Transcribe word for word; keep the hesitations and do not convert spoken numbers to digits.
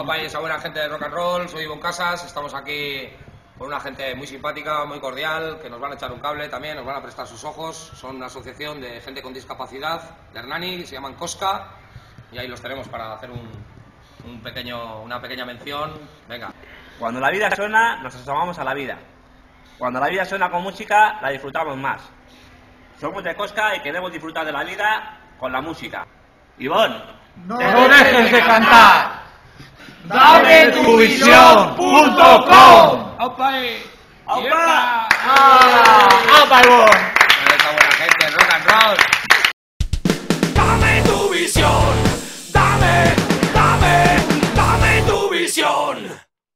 Opa, y esa buena gente de rock and roll, soy Ivonne Casas, estamos aquí con una gente muy simpática, muy cordial, que nos van a echar un cable también, nos van a prestar sus ojos. Son una asociación de gente con discapacidad de Hernani, se llaman Cosca, y ahí los tenemos para hacer un, un pequeño, una pequeña mención. Venga. Cuando la vida suena, nos asomamos a la vida. Cuando la vida suena con música, la disfrutamos más. Somos de Cosca y queremos disfrutar de la vida con la música. Ivonne, ¡no dejes de cantar! ¡Dame tu visión punto com! ¡Opa! ¡Opa! ¡Ah! ¡Opa, Ivonne!